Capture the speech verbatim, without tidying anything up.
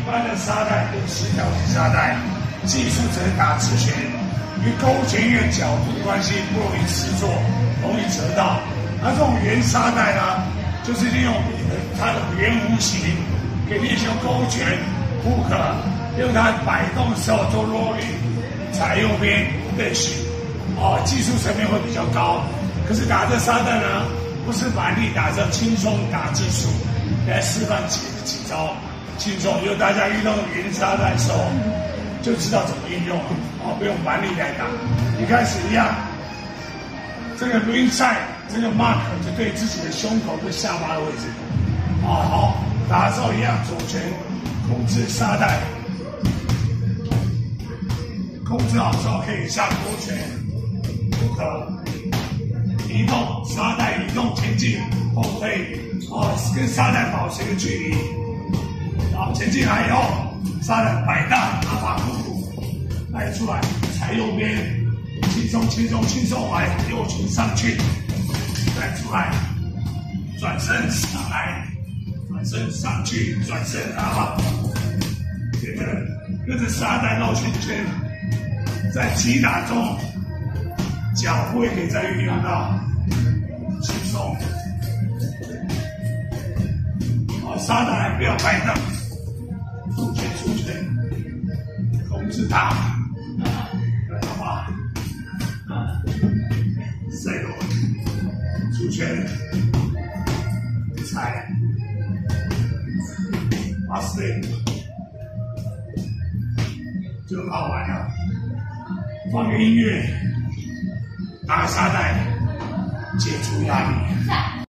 般的沙袋跟协调型沙袋，技术只能打直拳，因为勾拳因为角度关系不容易吃错，容易折到。那这种圆沙袋呢，就是利用它的圆弧形，可以练习勾拳、hook，用它摆动的时候做 rolling， 踩右边对曲，哦，技术层面会比较高。可是打这沙袋呢，不是蛮力打，是轻松打技术。来示范几几招，轻松。以后大家遇到圆沙袋的时候，就知道怎么运用了，哦，不用蛮力来打。一开始一样，这个 ring side 这个 mark 就对自己的胸口跟下巴的位置，啊，好，打的时候一样，左拳控制沙袋，控制好之后可以下勾拳，不可移动沙袋移动前进后退，哦，跟沙袋保持一个距离，好，前进来以后，沙袋摆荡，阿法库库带出来，踩右边，轻松轻松轻松来，右拳上去，带出来，转身上来，转身上去，转身啊，跟着跟着沙袋绕圈圈，在击打中，脚部也可以再运用到，轻松。好，沙袋不要摆荡，出拳出拳，控制它，好吧？再有出拳，踩，八十倍，就很好玩了。放个音乐，打个沙袋，解除压力。